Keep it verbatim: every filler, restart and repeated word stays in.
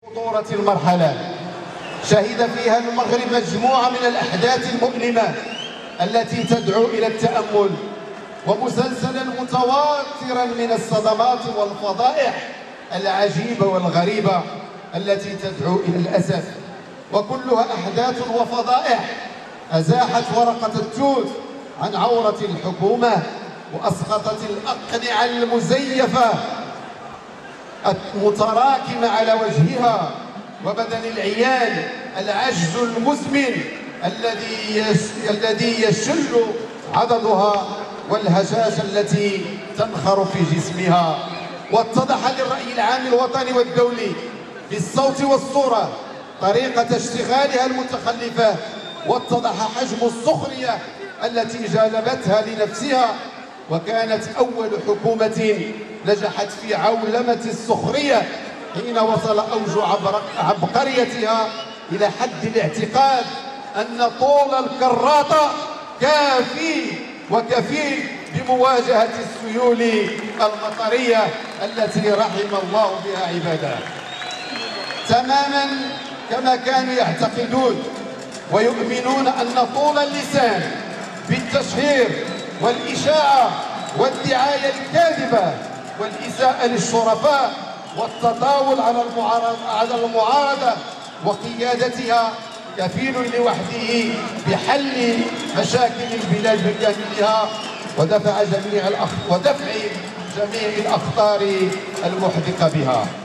خطورة المرحلة شهد فيها المغرب مجموعة من الأحداث المؤلمة التي تدعو إلى التأمل، ومسلسلا متواترا من الصدمات والفضائح العجيبة والغريبة التي تدعو إلى الأسف، وكلها أحداث وفضائح أزاحت ورقة التوت عن عورة الحكومة وأسقطت الأقنعة المزيفة المتراكمة على وجهها وبدن العيان العجز المزمن الذي يس... الذي يشل عضدها والهشاشة التي تنخر في جسمها. واتضح للرأي العام الوطني والدولي بالصوت والصورة طريقة اشتغالها المتخلفة، واتضح حجم السخرية التي جالبتها لنفسها، وكانت أول حكومة نجحت في عولمة السخرية حين وصل أوج عبقريتها إلى حد الاعتقاد أن طول الكراطة كافي وكفيل بمواجهة السيول المطرية التي رحم الله بها عباده، تماما كما كانوا يعتقدون ويؤمنون أن طول اللسان بالتشهير والإشاعة والدعاية الكاذبة والإساءة للشرفاء والتطاول على المعارضة على المعارضة وقيادتها كفيل لوحده بحل مشاكل البلاد بكاملها ودفع جميع الأخ ودفع جميع الأخطار المحدقة بها.